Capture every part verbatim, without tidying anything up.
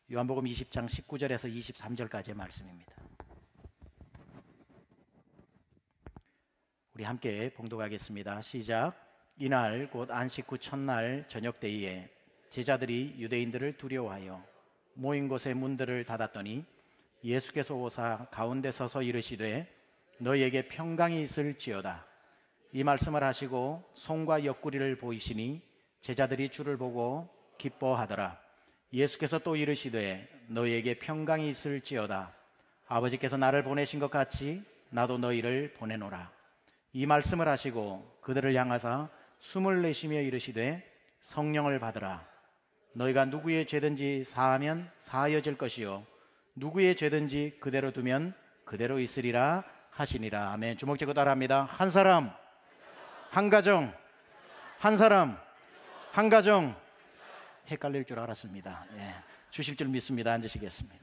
요한복음 이십 장 십구 절에서 이십삼 절까지의 말씀입니다. 우리 함께 봉독하겠습니다. 시작. 이날 곧 안식 후 첫날 저녁 때에 제자들이 유대인들을 두려워하여 모인 곳의 문들을 닫았더니 예수께서 오사 가운데 서서 이르시되 너희에게 평강이 있을지어다. 이 말씀을 하시고 손과 옆구리를 보이시니 제자들이 주를 보고 기뻐하더라. 예수께서 또 이르시되 너희에게 평강이 있을지어다. 아버지께서 나를 보내신 것 같이 나도 너희를 보내노라. 이 말씀을 하시고 그들을 향하사 숨을 내쉬며 이르시되 성령을 받으라. 너희가 누구의 죄든지 사하면 사하여질 것이요 누구의 죄든지 그대로 두면 그대로 있으리라 하시니라. 아멘. 주목 잡고 따라합니다. 한 사람, 한 가정, 한 사람, 한 가정. 헷갈릴 줄 알았습니다. 예, 주실 줄 믿습니다. 앉으시겠습니다.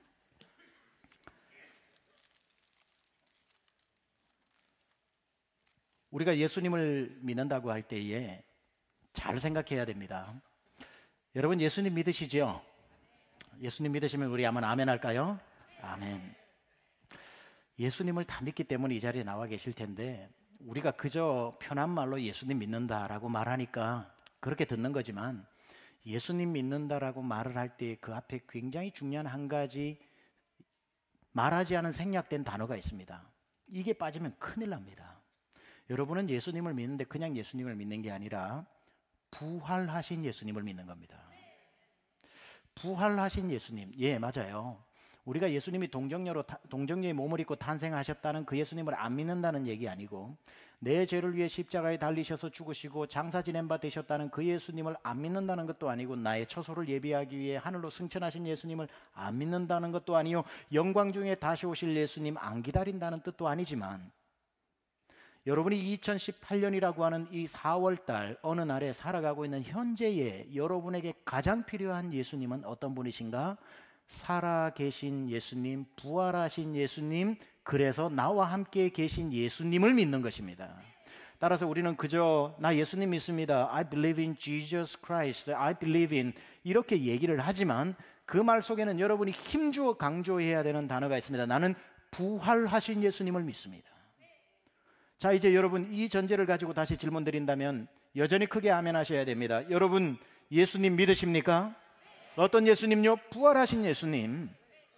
우리가 예수님을 믿는다고 할 때에 잘 생각해야 됩니다. 여러분 예수님 믿으시죠? 예수님 믿으시면 우리 한번 아멘 할까요? 아멘. 예수님을 다 믿기 때문에 이 자리에 나와 계실 텐데 우리가 그저 편한 말로 예수님 믿는다라고 말하니까 그렇게 듣는 거지만 예수님 믿는다라고 말을 할 때 그 앞에 굉장히 중요한 한 가지 말하지 않은 생략된 단어가 있습니다. 이게 빠지면 큰일 납니다. 여러분은 예수님을 믿는데 그냥 예수님을 믿는 게 아니라 부활하신 예수님을 믿는 겁니다. 부활하신 예수님. 예, 맞아요. 우리가 예수님이 동정녀로 동정녀의 몸을 입고 탄생하셨다는 그 예수님을 안 믿는다는 얘기 아니고 내 죄를 위해 십자가에 달리셔서 죽으시고 장사 지낸 바 되셨다는 그 예수님을 안 믿는다는 것도 아니고 나의 처소를 예비하기 위해 하늘로 승천하신 예수님을 안 믿는다는 것도 아니요 영광 중에 다시 오실 예수님 안 기다린다는 뜻도 아니지만 여러분이 이천십팔 년이라고 하는 이 사월달 어느 날에 살아가고 있는 현재에 여러분에게 가장 필요한 예수님은 어떤 분이신가? 살아계신 예수님, 부활하신 예수님, 그래서 나와 함께 계신 예수님을 믿는 것입니다. 따라서 우리는 그저 나 예수님 믿습니다. I believe in Jesus Christ. I believe in 이렇게 얘기를 하지만 그 말 속에는 여러분이 힘주어 강조해야 되는 단어가 있습니다. 나는 부활하신 예수님을 믿습니다. 자, 이제 여러분 이 전제를 가지고 다시 질문 드린다면 여전히 크게 아멘 하셔야 됩니다. 여러분 예수님 믿으십니까? 어떤 예수님요? 부활하신 예수님.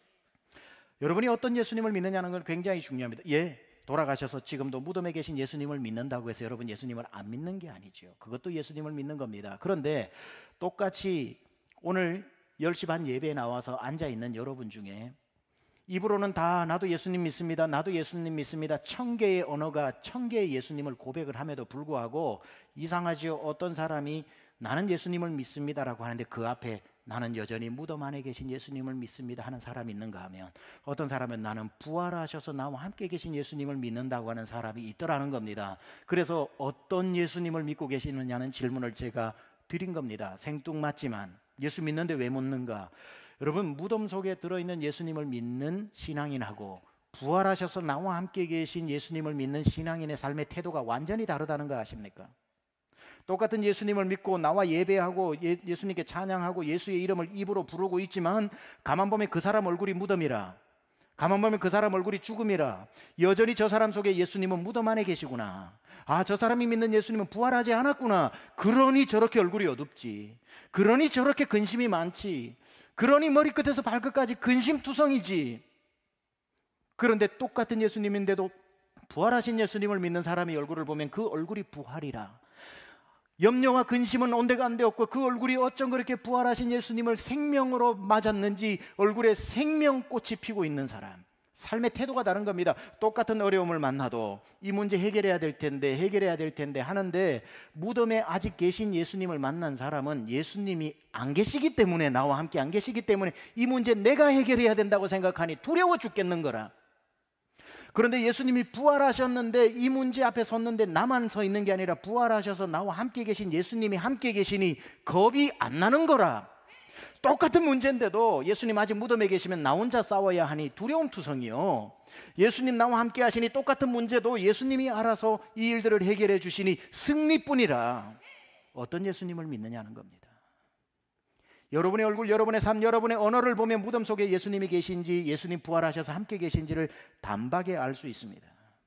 여러분이 어떤 예수님을 믿느냐는 건 굉장히 중요합니다. 예, 돌아가셔서 지금도 무덤에 계신 예수님을 믿는다고 해서 여러분 예수님을 안 믿는 게 아니죠. 그것도 예수님을 믿는 겁니다. 그런데 똑같이 오늘 열 시 반 예배에 나와서 앉아있는 여러분 중에 입으로는 다 나도 예수님 믿습니다. 나도 예수님 믿습니다. 천 개의 언어가 천 개의 예수님을 고백을 함에도 불구하고 이상하지요. 어떤 사람이 나는 예수님을 믿습니다라고 하는데 그 앞에 나는 여전히 무덤 안에 계신 예수님을 믿습니다 하는 사람이 있는가 하면 어떤 사람은 나는 부활하셔서 나와 함께 계신 예수님을 믿는다고 하는 사람이 있더라는 겁니다. 그래서 어떤 예수님을 믿고 계시느냐는 질문을 제가 드린 겁니다. 생뚱맞지만 예수 믿는데 왜 묻는가? 여러분 무덤 속에 들어있는 예수님을 믿는 신앙인하고 부활하셔서 나와 함께 계신 예수님을 믿는 신앙인의 삶의 태도가 완전히 다르다는 거 아십니까? 똑같은 예수님을 믿고 나와 예배하고 예, 예수님께 찬양하고 예수의 이름을 입으로 부르고 있지만 가만 보면 그 사람 얼굴이 무덤이라, 가만 보면 그 사람 얼굴이 죽음이라, 여전히 저 사람 속에 예수님은 무덤 안에 계시구나. 아, 저 사람이 믿는 예수님은 부활하지 않았구나. 그러니 저렇게 얼굴이 어둡지, 그러니 저렇게 근심이 많지, 그러니 머리끝에서 발끝까지 근심투성이지. 그런데 똑같은 예수님인데도 부활하신 예수님을 믿는 사람의 얼굴을 보면 그 얼굴이 부활이라, 염려와 근심은 온데간데 없고 그 얼굴이 어쩜 그렇게 부활하신 예수님을 생명으로 맞았는지 얼굴에 생명꽃이 피고 있는 사람, 삶의 태도가 다른 겁니다. 똑같은 어려움을 만나도 이 문제 해결해야 될 텐데 해결해야 될 텐데 하는데 무덤에 아직 계신 예수님을 만난 사람은 예수님이 안 계시기 때문에, 나와 함께 안 계시기 때문에 이 문제 내가 해결해야 된다고 생각하니 두려워 죽겠는 거라. 그런데 예수님이 부활하셨는데 이 문제 앞에 섰는데 나만 서 있는 게 아니라 부활하셔서 나와 함께 계신 예수님이 함께 계시니 겁이 안 나는 거라. 똑같은 문제인데도 예수님 아직 무덤에 계시면 나 혼자 싸워야 하니 두려움투성이요, 예수님 나와 함께 하시니 똑같은 문제도 예수님이 알아서 이 일들을 해결해 주시니 승리뿐이라. 어떤 예수님을 믿느냐는 겁니다. 여러분의 얼굴, 여러분의 삶, 여러분의 언어를 보면 무덤 속에 예수님이 계신지, 예수님 부활하셔서 함께 계신지를 단박에 알 수 있습니다.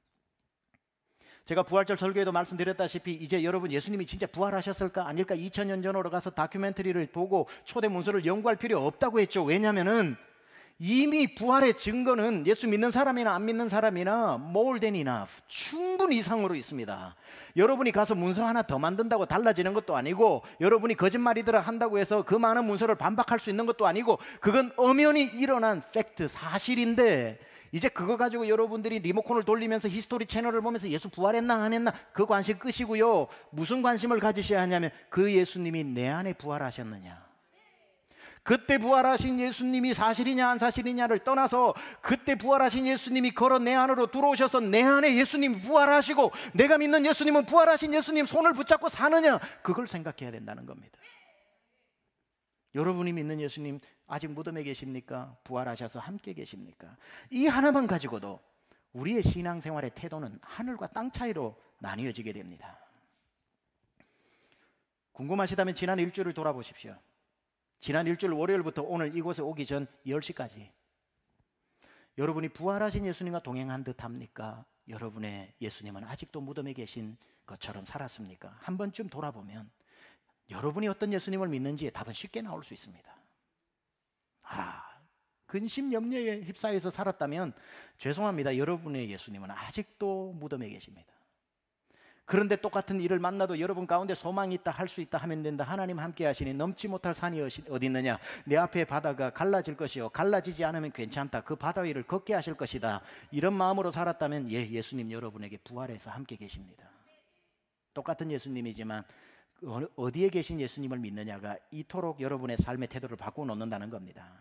제가 부활절 설교에도 말씀드렸다시피 이제 여러분 예수님이 진짜 부활하셨을까 아닐까 이천 년 전으로 가서 다큐멘터리를 보고 초대 문서를 연구할 필요 없다고 했죠. 왜냐하면 이미 부활의 증거는 예수 믿는 사람이나 안 믿는 사람이나 more than enough, 충분히 이상으로 있습니다. 여러분이 가서 문서 하나 더 만든다고 달라지는 것도 아니고, 여러분이 거짓말이더라 한다고 해서 그 많은 문서를 반박할 수 있는 것도 아니고, 그건 엄연히 일어난 팩트, 사실인데 이제 그거 가지고 여러분들이 리모컨을 돌리면서 히스토리 채널을 보면서 예수 부활했나 안 했나 그 관심 끄시고요. 무슨 관심을 가지셔야 하냐면 그 예수님이 내 안에 부활하셨느냐, 그때 부활하신 예수님이 사실이냐 안 사실이냐를 떠나서 그때 부활하신 예수님이 걸어 내 안으로 들어오셔서 내 안에 예수님이 부활하시고 내가 믿는 예수님은 부활하신 예수님 손을 붙잡고 사느냐, 그걸 생각해야 된다는 겁니다. 여러분이 믿는 예수님 아직 무덤에 계십니까? 부활하셔서 함께 계십니까? 이 하나만 가지고도 우리의 신앙생활의 태도는 하늘과 땅 차이로 나뉘어지게 됩니다. 궁금하시다면 지난 일주일을 돌아보십시오. 지난 일주일 월요일부터 오늘 이곳에 오기 전 열 시까지 여러분이 부활하신 예수님과 동행한 듯 합니까? 여러분의 예수님은 아직도 무덤에 계신 것처럼 살았습니까? 한 번쯤 돌아보면 여러분이 어떤 예수님을 믿는지의 답은 쉽게 나올 수 있습니다. 아, 근심 염려에 휩싸여서 살았다면 죄송합니다. 여러분의 예수님은 아직도 무덤에 계십니다. 그런데 똑같은 일을 만나도 여러분 가운데 소망이 있다, 할 수 있다 하면 된다. 하나님 함께 하시니 넘지 못할 산이 어디 있느냐, 내 앞에 바다가 갈라질 것이요 갈라지지 않으면 괜찮다, 그 바다 위를 걷게 하실 것이다. 이런 마음으로 살았다면 예, 예수님 여러분에게 부활해서 함께 계십니다. 똑같은 예수님이지만 어디에 계신 예수님을 믿느냐가 이토록 여러분의 삶의 태도를 바꾸어 놓는다는 겁니다.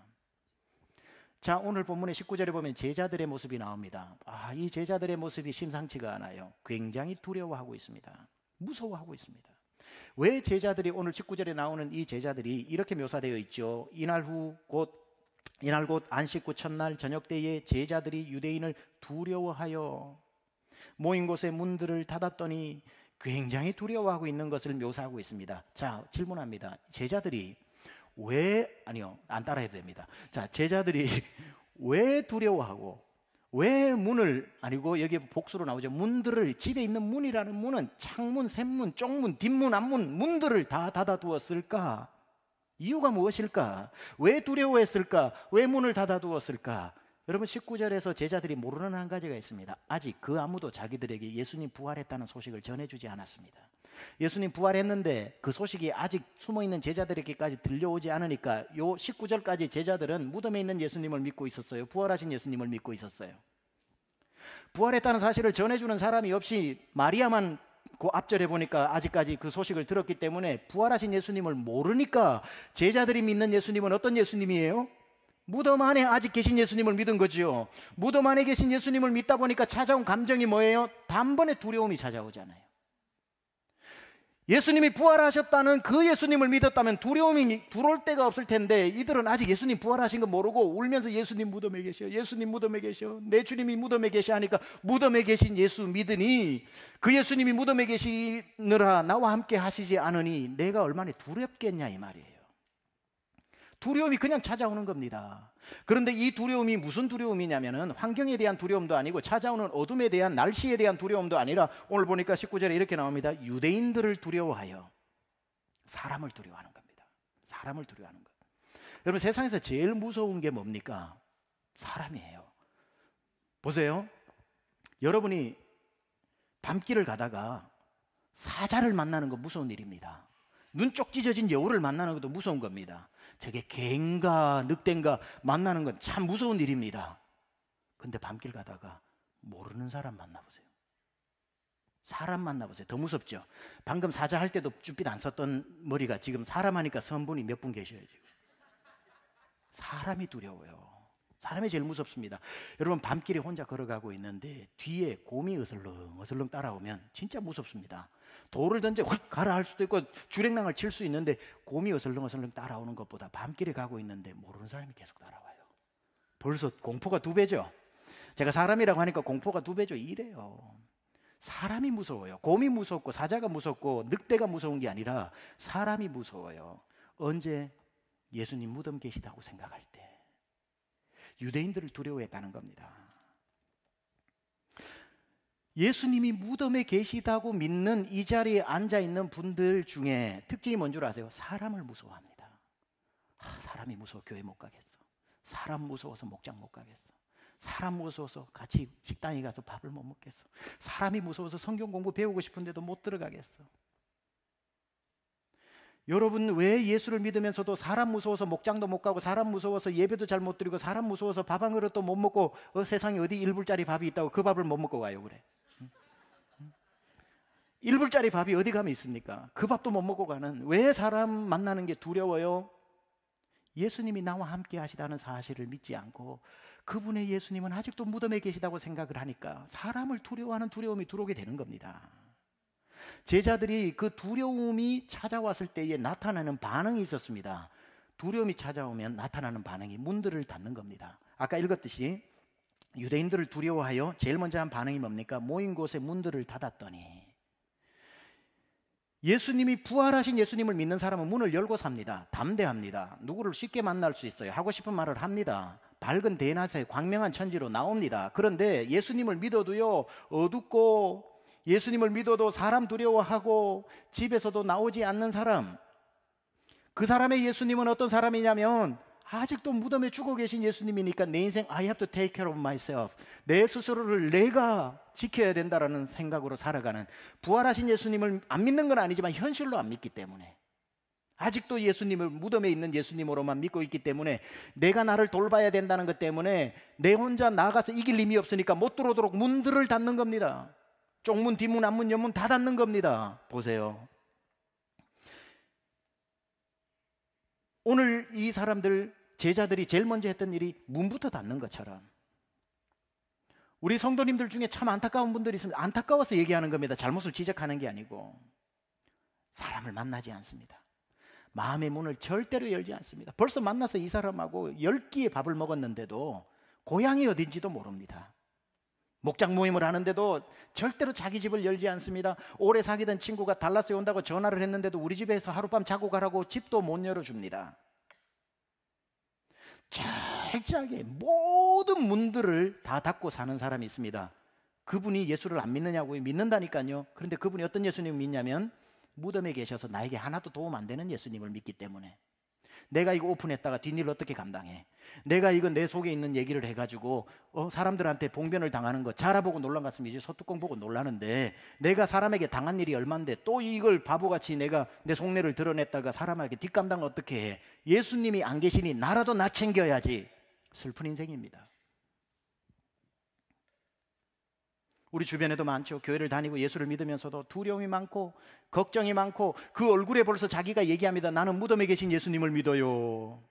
자, 오늘 본문의 십구 절에 보면 제자들의 모습이 나옵니다. 아, 이 제자들의 모습이 심상치가 않아요. 굉장히 두려워하고 있습니다. 무서워하고 있습니다. 왜 제자들이, 오늘 십구 절에 나오는 이 제자들이 이렇게 묘사되어 있죠. 이날 후 곧 이날 곧 안식 후 첫날 저녁 때에 제자들이 유대인을 두려워하여 모인 곳에 문들을 닫았더니 굉장히 두려워하고 있는 것을 묘사하고 있습니다. 자, 질문합니다. 제자들이 왜, 아니요, 안 따라해도 됩니다. 자, 제자들이 왜 두려워하고 왜 문을, 아니고 여기 복수로 나오죠. 문들을, 집에 있는 문이라는 문은 창문, 샘문, 쪽문, 뒷문, 앞문, 문들을 다 닫아두었을까? 이유가 무엇일까? 왜 두려워했을까? 왜 문을 닫아두었을까? 여러분, 십구 절에서 제자들이 모르는 한 가지가 있습니다. 아직 그 아무도 자기들에게 예수님 부활했다는 소식을 전해주지 않았습니다. 예수님 부활했는데 그 소식이 아직 숨어있는 제자들에게까지 들려오지 않으니까 요 십구 절까지 제자들은 무덤에 있는 예수님을 믿고 있었어요. 부활하신 예수님을 믿고 있었어요. 부활했다는 사실을 전해주는 사람이 없이 마리아만 그 앞절에 보니까 아직까지 그 소식을 들었기 때문에 부활하신 예수님을 모르니까 제자들이 믿는 예수님은 어떤 예수님이에요? 무덤 안에 아직 계신 예수님을 믿은 거지요. 무덤 안에 계신 예수님을 믿다 보니까 찾아온 감정이 뭐예요? 단번에 두려움이 찾아오잖아요. 예수님이 부활하셨다는 그 예수님을 믿었다면 두려움이 들어올 데가 없을 텐데 이들은 아직 예수님 부활하신 거 모르고 울면서 예수님 무덤에 계셔, 예수님 무덤에 계셔, 내 주님이 무덤에 계셔 하니까 무덤에 계신 예수 믿으니 그 예수님이 무덤에 계시느라 나와 함께 하시지 않으니 내가 얼마나 두렵겠냐 이 말이에요. 두려움이 그냥 찾아오는 겁니다. 그런데 이 두려움이 무슨 두려움이냐면은 환경에 대한 두려움도 아니고 찾아오는 어둠에 대한, 날씨에 대한 두려움도 아니라 오늘 보니까 십구 절에 이렇게 나옵니다. 유대인들을 두려워하여 사람을 두려워하는 겁니다. 사람을 두려워하는 것. 여러분, 세상에서 제일 무서운 게 뭡니까? 사람이에요. 보세요. 여러분이 밤길을 가다가 사자를 만나는 거 무서운 일입니다. 눈 쪽 찢어진 여우를 만나는 것도 무서운 겁니다. 저게 개인가 늑대인가 만나는 건 참 무서운 일입니다. 근데 밤길 가다가 모르는 사람 만나보세요. 사람 만나보세요. 더 무섭죠. 방금 사자 할 때도 쭈삣 안 썼던 머리가 지금 사람 하니까 선분이 몇 분 계셔요. 지금 사람이 두려워요. 사람이 제일 무섭습니다. 여러분, 밤길에 혼자 걸어가고 있는데 뒤에 곰이 어슬렁 어슬렁 따라오면 진짜 무섭습니다. 돌을 던져 확 가라 할 수도 있고 주랭랑을 칠 수 있는데 곰이 어슬렁 어슬렁 따라오는 것보다 밤길에 가고 있는데 모르는 사람이 계속 따라와요. 벌써 공포가 두 배죠. 제가 사람이라고 하니까 공포가 두 배죠. 이래요. 사람이 무서워요. 곰이 무섭고 사자가 무섭고 늑대가 무서운 게 아니라 사람이 무서워요. 언제? 예수님 무덤 계시다고 생각할 때 유대인들을 두려워했다는 겁니다. 예수님이 무덤에 계시다고 믿는 이 자리에 앉아있는 분들 중에 특징이 뭔 줄 아세요? 사람을 무서워합니다. 아, 사람이 무서워 교회 못 가겠어. 사람 무서워서 목장 못 가겠어. 사람 무서워서 같이 식당에 가서 밥을 못 먹겠어. 사람이 무서워서 성경 공부 배우고 싶은데도 못 들어가겠어. 여러분, 왜 예수를 믿으면서도 사람 무서워서 목장도 못 가고 사람 무서워서 예배도 잘 못 드리고 사람 무서워서 밥 한 그릇도 못 먹고 어, 세상에 어디 일 불짜리 밥이 있다고 그 밥을 못 먹고 가요 그래? 일 불짜리 밥이 어디 가면 있습니까? 그 밥도 못 먹고 가는, 왜 사람 만나는 게 두려워요? 예수님이 나와 함께 하시다는 사실을 믿지 않고 그분의 예수님은 아직도 무덤에 계시다고 생각을 하니까 사람을 두려워하는 두려움이 들어오게 되는 겁니다. 제자들이 그 두려움이 찾아왔을 때에 나타나는 반응이 있었습니다. 두려움이 찾아오면 나타나는 반응이 문들을 닫는 겁니다. 아까 읽었듯이 유대인들을 두려워하여 제일 먼저 한 반응이 뭡니까? 모인 곳에 문들을 닫았더니, 예수님이 부활하신 예수님을 믿는 사람은 문을 열고 삽니다. 담대합니다. 누구를 쉽게 만날 수 있어요. 하고 싶은 말을 합니다. 밝은 대낮에 광명한 천지로 나옵니다. 그런데 예수님을 믿어도요, 어둡고 예수님을 믿어도 사람 두려워하고 집에서도 나오지 않는 사람, 그 사람의 예수님은 어떤 사람이냐면 아직도 무덤에 죽어 계신 예수님이니까 내 인생 I have to take care of myself, 내 스스로를 내가 지켜야 된다라는 생각으로 살아가는, 부활하신 예수님을 안 믿는 건 아니지만 현실로 안 믿기 때문에, 아직도 예수님을 무덤에 있는 예수님으로만 믿고 있기 때문에 내가 나를 돌봐야 된다는 것 때문에 내 혼자 나가서 이길 힘이 없으니까 못 들어오도록 문들을 닫는 겁니다. 쪽문, 뒷문, 앞문, 옆문 다 닫는 겁니다. 보세요. 오늘 이 사람들, 제자들이 제일 먼저 했던 일이 문부터 닫는 것처럼, 우리 성도님들 중에 참 안타까운 분들이 있으면 안타까워서 얘기하는 겁니다. 잘못을 지적하는 게 아니고. 사람을 만나지 않습니다. 마음의 문을 절대로 열지 않습니다. 벌써 만나서 이 사람하고 열 끼의 밥을 먹었는데도 고향이 어딘지도 모릅니다. 목장 모임을 하는데도 절대로 자기 집을 열지 않습니다. 오래 사귀던 친구가 달라스에 온다고 전화를 했는데도 우리 집에서 하룻밤 자고 가라고 집도 못 열어줍니다. 철저하게 모든 문들을 다 닫고 사는 사람이 있습니다. 그분이 예수를 안 믿느냐고요? 믿는다니까요. 그런데 그분이 어떤 예수님을 믿냐면 무덤에 계셔서 나에게 하나도 도움 안 되는 예수님을 믿기 때문에, 내가 이거 오픈했다가 뒷일을 어떻게 감당해? 내가 이거 내 속에 있는 얘기를 해가지고 어, 사람들한테 봉변을 당하는 거 자라보고 놀란 것 같으면 이제 소뚜껑 보고 놀라는데, 내가 사람에게 당한 일이 얼만데 또 이걸 바보같이 내가 내 속내를 드러냈다가 사람에게 뒷감당을 어떻게 해? 예수님이 안 계시니 나라도 나 챙겨야지. 슬픈 인생입니다. 우리 주변에도 많죠. 교회를 다니고 예수를 믿으면서도 두려움이 많고 걱정이 많고 그 얼굴에 벌써 자기가 얘기합니다. 나는 무덤에 계신 예수님을 믿어요.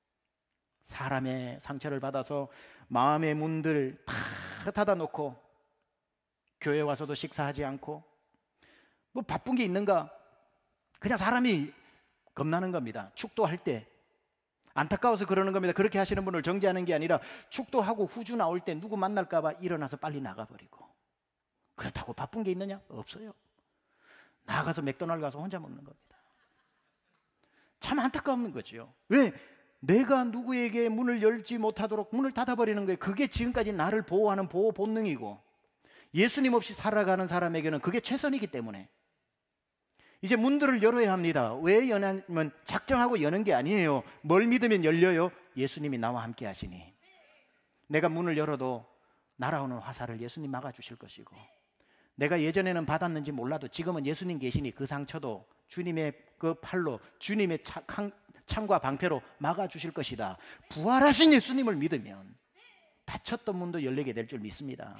사람의 상처를 받아서 마음의 문들 다 닫아놓고 교회 와서도 식사하지 않고, 뭐 바쁜 게 있는가? 그냥 사람이 겁나는 겁니다. 축도할 때 안타까워서 그러는 겁니다. 그렇게 하시는 분을 정죄하는 게 아니라 축도하고 후주 나올 때 누구 만날까 봐 일어나서 빨리 나가버리고. 그렇다고 바쁜 게 있느냐? 없어요. 나가서 맥도날드 가서 혼자 먹는 겁니다. 참 안타까운 거죠. 왜? 내가 누구에게 문을 열지 못하도록 문을 닫아버리는 거예요. 그게 지금까지 나를 보호하는 보호 본능이고, 예수님 없이 살아가는 사람에게는 그게 최선이기 때문에 이제 문들을 열어야 합니다. 왜 여냐면 작정하고 여는 게 아니에요. 뭘 믿으면 열려요? 예수님이 나와 함께 하시니. 내가 문을 열어도 날아오는 화살을 예수님 막아주실 것이고, 내가 예전에는 받았는지 몰라도 지금은 예수님 계시니 그 상처도 주님의 그 팔로, 주님의 창과 방패로 막아주실 것이다. 부활하신 예수님을 믿으면 닫혔던 문도 열리게 될 줄 믿습니다.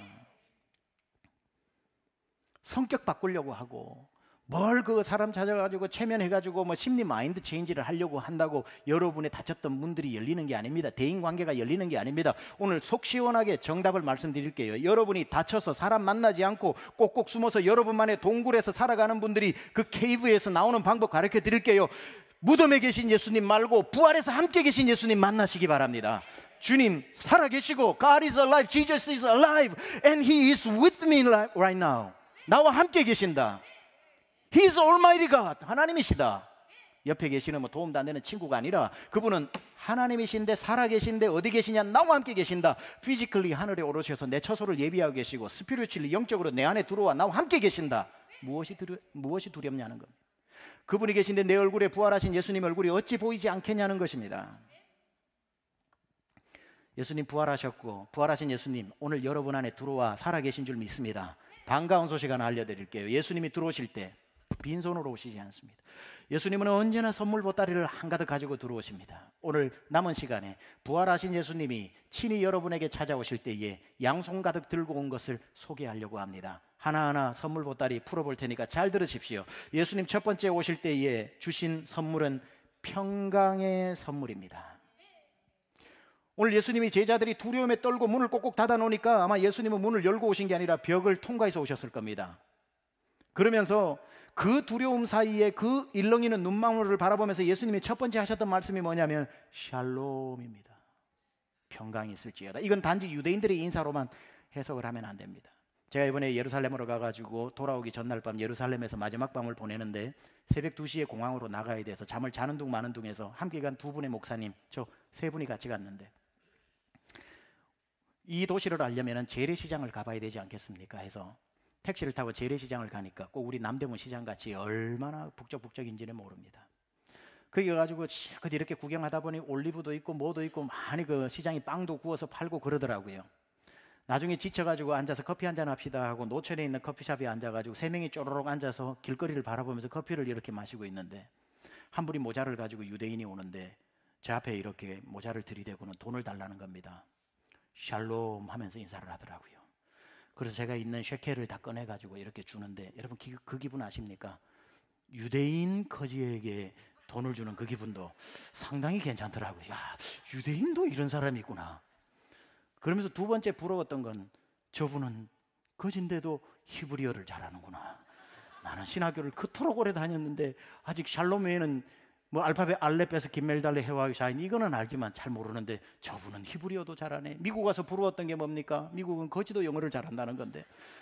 성격 바꾸려고 하고 뭘 그 사람 찾아가지고 체면해가지고 뭐 심리 마인드 체인지를 하려고 한다고 여러분의 닫혔던 문들이 열리는 게 아닙니다. 대인관계가 열리는 게 아닙니다. 오늘 속 시원하게 정답을 말씀드릴게요. 여러분이 닫혀서 사람 만나지 않고 꼭꼭 숨어서 여러분만의 동굴에서 살아가는 분들이 그 케이브에서 나오는 방법 가르쳐 드릴게요. 무덤에 계신 예수님 말고 부활해서 함께 계신 예수님 만나시기 바랍니다. 주님 살아계시고 God is alive, Jesus is alive and He is with me right now. 나와 함께 계신다. He is Almighty God. 하나님이시다. 옆에 계시는 뭐 도움도 안 되는 친구가 아니라 그분은 하나님이신데 살아계신데 어디 계시냐? 나와 함께 계신다. 피지컬리 하늘에 오르셔서 내 처소를 예비하고 계시고 스피리추얼리 영적으로 내 안에 들어와 나와 함께 계신다. 무엇이, 두려, 무엇이 두렵냐는 겁니다. 그분이 계신데 내 얼굴에 부활하신 예수님 얼굴이 어찌 보이지 않겠냐는 것입니다. 예수님 부활하셨고 부활하신 예수님 오늘 여러분 안에 들어와 살아계신 줄 믿습니다. 반가운 소식 하나 알려드릴게요. 예수님이 들어오실 때 빈손으로 오시지 않습니다. 예수님은 언제나 선물 보따리를 한가득 가지고 들어오십니다. 오늘 남은 시간에 부활하신 예수님이 친히 여러분에게 찾아오실 때에 양손 가득 들고 온 것을 소개하려고 합니다. 하나하나 선물 보따리 풀어볼 테니까 잘 들으십시오. 예수님 첫 번째 오실 때에 주신 선물은 평강의 선물입니다. 오늘 예수님이 제자들이 두려움에 떨고 문을 꼭꼭 닫아 놓으니까 아마 예수님은 문을 열고 오신 게 아니라 벽을 통과해서 오셨을 겁니다. 그러면서 그 두려움 사이에 그 일렁이는 눈망울을 바라보면서 예수님이 첫 번째 하셨던 말씀이 뭐냐면 샬롬입니다. 평강이 있을지어다. 이건 단지 유대인들의 인사로만 해석을 하면 안 됩니다. 제가 이번에 예루살렘으로 가가지고 돌아오기 전날 밤 예루살렘에서 마지막 밤을 보내는데 새벽 두 시에 공항으로 나가야 돼서 잠을 자는 둥 마는 둥해서 함께 간 두 분의 목사님 저 세 분이 같이 갔는데 이 도시를 알려면 재래시장을 가봐야 되지 않겠습니까 해서 택시를 타고 재래시장을 가니까 꼭 우리 남대문 시장 같이 얼마나 북적북적인지는 모릅니다. 거기 가가지고 실컷 이렇게 구경하다 보니 올리브도 있고 뭐도 있고 많이 그 시장이 빵도 구워서 팔고 그러더라고요. 나중에 지쳐가지고 앉아서 커피 한잔 합시다 하고 노천에 있는 커피숍에 앉아가지고 세 명이 쪼르륵 앉아서 길거리를 바라보면서 커피를 이렇게 마시고 있는데 한 분이 모자를 가지고 유대인이 오는데 제 앞에 이렇게 모자를 들이대고는 돈을 달라는 겁니다. 샬롬 하면서 인사를 하더라고요. 그래서 제가 있는 쉐켈을 다 꺼내가지고 이렇게 주는데 여러분 기, 그 기분 아십니까? 유대인 거지에게 돈을 주는 그 기분도 상당히 괜찮더라고요. 야, 유대인도 이런 사람이 있구나. 그러면서 두 번째 부러웠던 건 저분은 거진데도 히브리어를 잘하는구나. 나는 신학교를 그토록 오래 다녔는데 아직 샬롬 외에는 뭐 알파벳 알렙에서 김멜달레 헤와이 샤인 이거는 알지만 잘 모르는데 저분은 히브리어도 잘하네. 미국 가서 부러웠던 게 뭡니까? 미국은 거지도 영어를 잘한다는 건데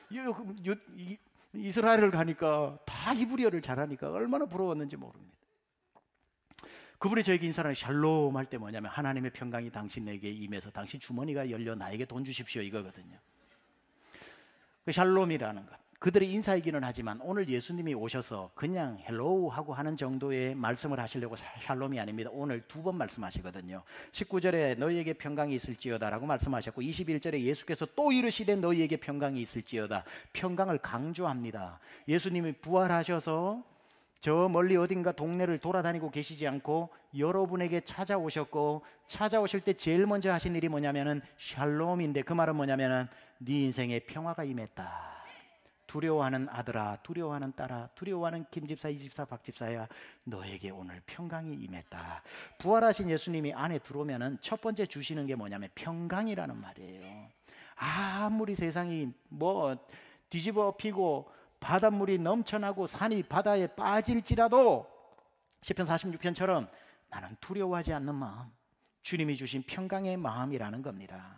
이스라엘을 가니까 다 히브리어를 잘하니까 얼마나 부러웠는지 모릅니다. 그분이 저에게 인사하는 샬롬 할 때 뭐냐면 하나님의 평강이 당신에게 임해서 당신 주머니가 열려 나에게 돈 주십시오 이거거든요. 그 샬롬이라는 것. 그들의 인사이기는 하지만 오늘 예수님이 오셔서 그냥 헬로우 하고 하는 정도의 말씀을 하시려고 샬롬이 아닙니다. 오늘 두 번 말씀하시거든요. 십구 절에 너희에게 평강이 있을지어다 라고 말씀하셨고 이십일 절에 예수께서 또 이르시되 너희에게 평강이 있을지어다. 평강을 강조합니다. 예수님이 부활하셔서 저 멀리 어딘가 동네를 돌아다니고 계시지 않고 여러분에게 찾아오셨고 찾아오실 때 제일 먼저 하신 일이 뭐냐면은 샬롬인데 그 말은 뭐냐면은 네 인생에 평화가 임했다. 두려워하는 아들아, 두려워하는 딸아, 두려워하는 김집사, 이집사, 박집사야, 너에게 오늘 평강이 임했다. 부활하신 예수님이 안에 들어오면은 첫 번째 주시는 게 뭐냐면 평강이라는 말이에요. 아무리 세상이 뭐 뒤집어 엎이고 바닷물이 넘쳐나고 산이 바다에 빠질지라도 시편 사십육 편처럼 나는 두려워하지 않는 마음, 주님이 주신 평강의 마음이라는 겁니다.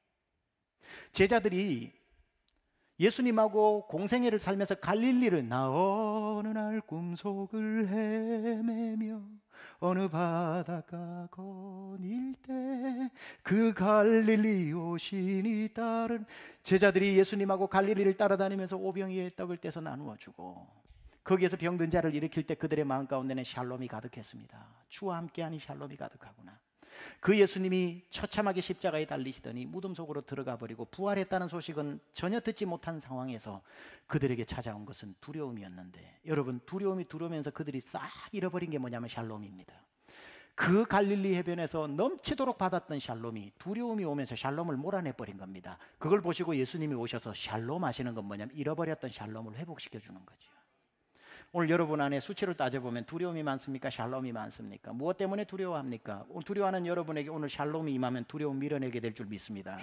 제자들이 예수님하고 공생애를 살면서 갈릴리를 나 어느 날 꿈속을 헤매며 어느 바닷가 거닐 때 그 갈릴리 오시니 따른 제자들이 예수님하고 갈릴리를 따라다니면서 오병이의 떡을 떼서 나누어 주고 거기에서 병든 자를 일으킬 때 그들의 마음 가운데는 샬롬이 가득했습니다. 주와 함께하니 샬롬이 가득하구나. 그 예수님이 처참하게 십자가에 달리시더니 무덤 속으로 들어가 버리고 부활했다는 소식은 전혀 듣지 못한 상황에서 그들에게 찾아온 것은 두려움이었는데 여러분 두려움이 들어오면서 그들이 싹 잃어버린 게 뭐냐면 샬롬입니다. 그 갈릴리 해변에서 넘치도록 받았던 샬롬이 두려움이 오면서 샬롬을 몰아내버린 겁니다. 그걸 보시고 예수님이 오셔서 샬롬 하시는 건 뭐냐면 잃어버렸던 샬롬을 회복시켜주는 거죠. 오늘 여러분 안에 수치를 따져보면 두려움이 많습니까? 샬롬이 많습니까? 무엇 때문에 두려워합니까? 두려워하는 여러분에게 오늘 샬롬이 임하면 두려움 밀어내게 될 줄 믿습니다.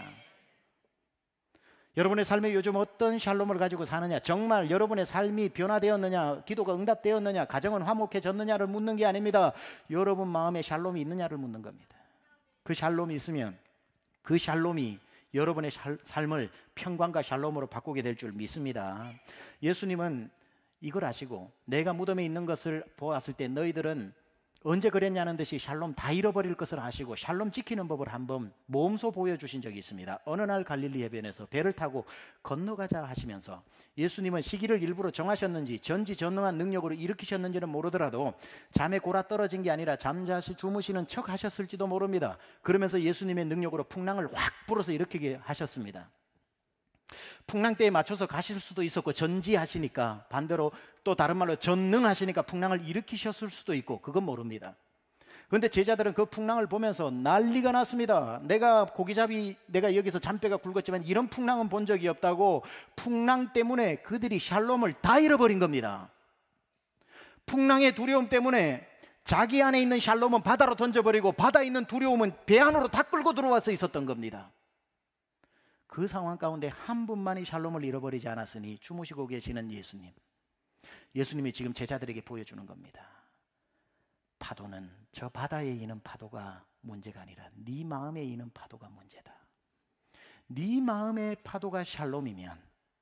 여러분의 삶에 요즘 어떤 샬롬을 가지고 사느냐, 정말 여러분의 삶이 변화되었느냐, 기도가 응답되었느냐, 가정은 화목해졌느냐를 묻는 게 아닙니다. 여러분 마음에 샬롬이 있느냐를 묻는 겁니다. 그 샬롬이 있으면 그 샬롬이 여러분의 샬, 삶을 평강과 샬롬으로 바꾸게 될 줄 믿습니다. 예수님은 이걸 아시고 내가 무덤에 있는 것을 보았을 때 너희들은 언제 그랬냐는 듯이 샬롬 다 잃어버릴 것을 아시고 샬롬 지키는 법을 한번 몸소 보여주신 적이 있습니다. 어느 날 갈릴리 해변에서 배를 타고 건너가자 하시면서 예수님은 시기를 일부러 정하셨는지 전지전능한 능력으로 일으키셨는지는 모르더라도 잠에 골아 떨어진 게 아니라 잠자시 주무시는 척 하셨을지도 모릅니다. 그러면서 예수님의 능력으로 풍랑을 확 불어서 일으키게 하셨습니다. 풍랑 때에 맞춰서 가실 수도 있었고 전지하시니까, 반대로 또 다른 말로 전능하시니까 풍랑을 일으키셨을 수도 있고, 그건 모릅니다. 그런데 제자들은 그 풍랑을 보면서 난리가 났습니다. 내가 고기잡이, 내가 여기서 잔뼈가 굵었지만 이런 풍랑은 본 적이 없다고 풍랑 때문에 그들이 샬롬을 다 잃어버린 겁니다. 풍랑의 두려움 때문에 자기 안에 있는 샬롬은 바다로 던져버리고 바다에 있는 두려움은 배 안으로 다 끌고 들어와서 있었던 겁니다. 그 상황 가운데 한 분만이 샬롬을 잃어버리지 않았으니 주무시고 계시는 예수님, 예수님이 지금 제자들에게 보여주는 겁니다. 파도는 저 바다에 있는 파도가 문제가 아니라 네 마음에 있는 파도가 문제다. 네 마음의 파도가 샬롬이면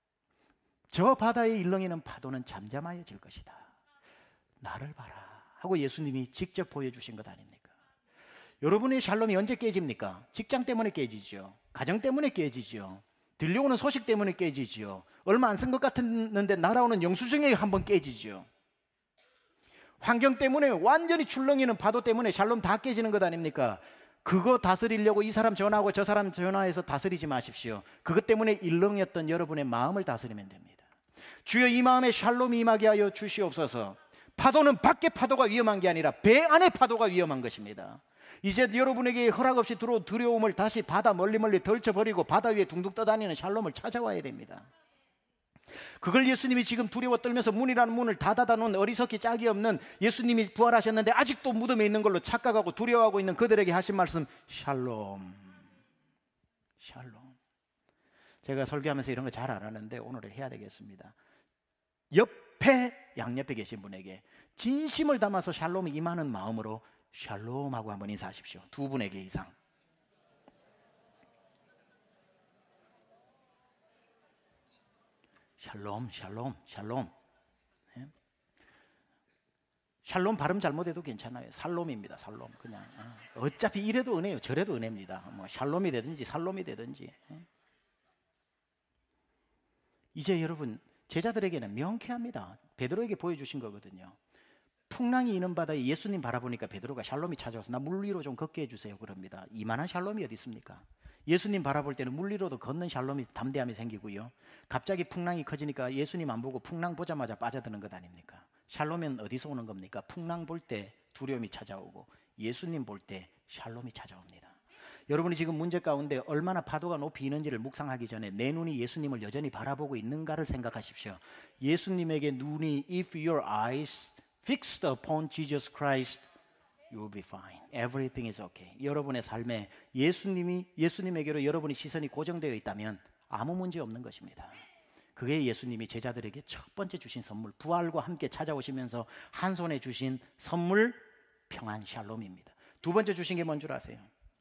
저 바다에 일렁이는 파도는 잠잠해질 것이다. 나를 봐라 하고 예수님이 직접 보여주신 것 아닙니까? 여러분의 샬롬이 언제 깨집니까? 직장 때문에 깨지죠. 가정 때문에 깨지죠. 들려오는 소식 때문에 깨지죠. 얼마 안 쓴 것 같았는데 날아오는 영수증에 한번 깨지죠. 환경 때문에 완전히 출렁이는 파도 때문에 샬롬 다 깨지는 것 아닙니까? 그거 다스리려고 이 사람 전화하고 저 사람 전화해서 다스리지 마십시오. 그것 때문에 일렁였던 여러분의 마음을 다스리면 됩니다. 주여 이 마음에 샬롬이 임하게 하여 주시옵소서. 파도는 밖의 파도가 위험한 게 아니라 배 안의 파도가 위험한 것입니다. 이제 여러분에게 허락 없이 들어온 두려움을 다시 바다 멀리 멀리 덜쳐버리고 바다 위에 둥둥 떠다니는 샬롬을 찾아와야 됩니다. 그걸 예수님이 지금 두려워 떨면서 문이라는 문을 다 닫아놓은 어리석기 짝이 없는 예수님이 부활하셨는데 아직도 무덤에 있는 걸로 착각하고 두려워하고 있는 그들에게 하신 말씀, 샬롬, 샬롬. 제가 설교하면서 이런 거 잘 안 하는데 오늘 해야 되겠습니다. 옆에 양옆에 계신 분에게 진심을 담아서 샬롬이 임하는 마음으로 샬롬하고 한번 인사하십시오. 두 분에게 이상. 샬롬, 샬롬, 샬롬. 네? 샬롬 발음 잘못해도 괜찮아요. 살롬입니다. 살롬. 그냥 어. 어차피 이래도 은혜요, 저래도 은혜입니다. 뭐 샬롬이 되든지 살롬이 되든지. 네? 이제 여러분 제자들에게는 명쾌합니다. 베드로에게 보여주신 거거든요. 풍랑이 있는 바다에 예수님 바라보니까 베드로가 샬롬이 찾아와서 나 물 위로 좀 걷게 해주세요 그럽니다. 이만한 샬롬이 어디 있습니까? 예수님 바라볼 때는 물 위로도 걷는 샬롬이 담대함이 생기고요. 갑자기 풍랑이 커지니까 예수님 안 보고 풍랑 보자마자 빠져드는 것 아닙니까? 샬롬은 어디서 오는 겁니까? 풍랑 볼 때 두려움이 찾아오고 예수님 볼 때 샬롬이 찾아옵니다. 여러분이 지금 문제 가운데 얼마나 파도가 높이 있는지를 묵상하기 전에 내 눈이 예수님을 여전히 바라보고 있는가를 생각하십시오. 예수님에게 눈이, if your eyes fixed upon Jesus Christ, you will be fine. Everything is okay. 여러분의 삶에 예수님이 예수님에게로 여러분의 시선이 고정되어 있다면 아무 문제 없는 것입니다. 그게 예수님이 제자들에게 첫 번째 주신 선물, 부활과 함께 찾아오시면서 한 손에 주신 선물, 평안 샬롬입니다. 두 번째 주신 게 뭔 줄 아세요?